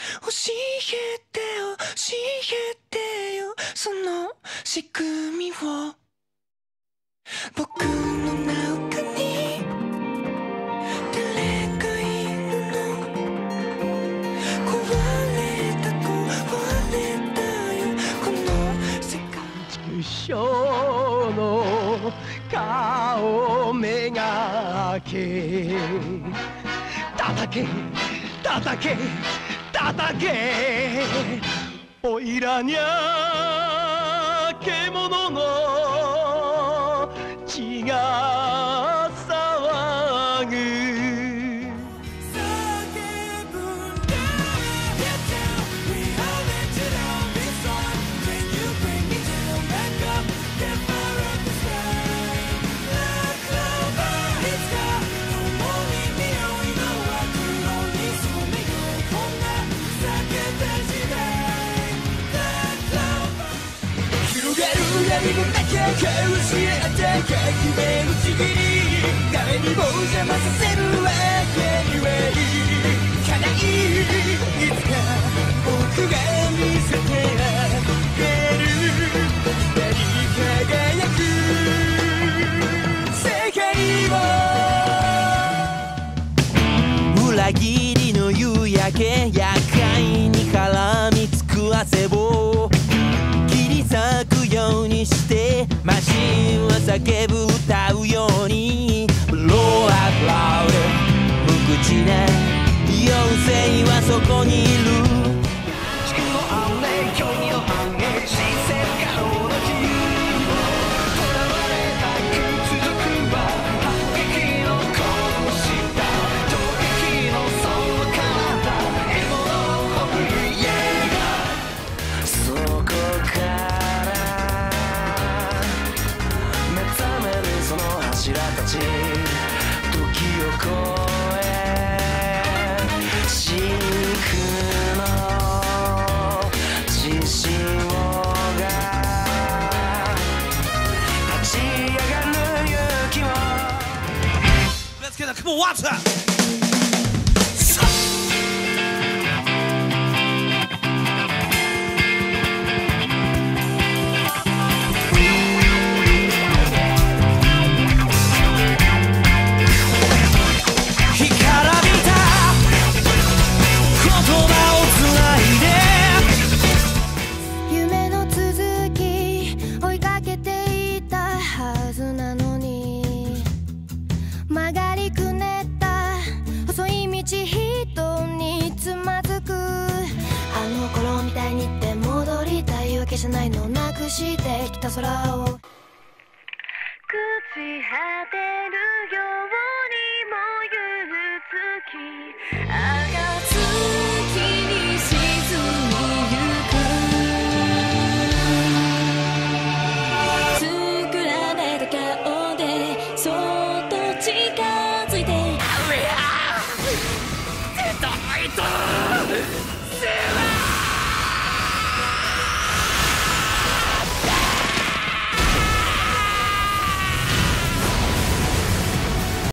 えて教えてよその仕組みを僕の中に誰がいるの壊れたよこの世界畜生の顔めがけ叩け叩け叩けおいらにゃ獣の血が騒ぐ闇の中教えて革命のちぎり誰にも邪魔させるわけにはいかないいつか僕が見せてあげる光り輝く世界を裏切りの夕焼け厄介に絡みつく汗を咲くようにしてマシンは叫ぶ歌うように Blow out loud 無口な妖精はそこにいる地球の安寧興味を反映し世界の自由囚われた屈辱は反撃のこの下衝撃のその体獲物を送るイエーそこからその柱たち時を超え真空の獅子王が立ち上がる勇気を Let's get a couple water!じゃないのなくしてきた空を朽ち果てるように燃ゆる月暁に沈みゆく作られた顔でそっと近づいてあれや出たいと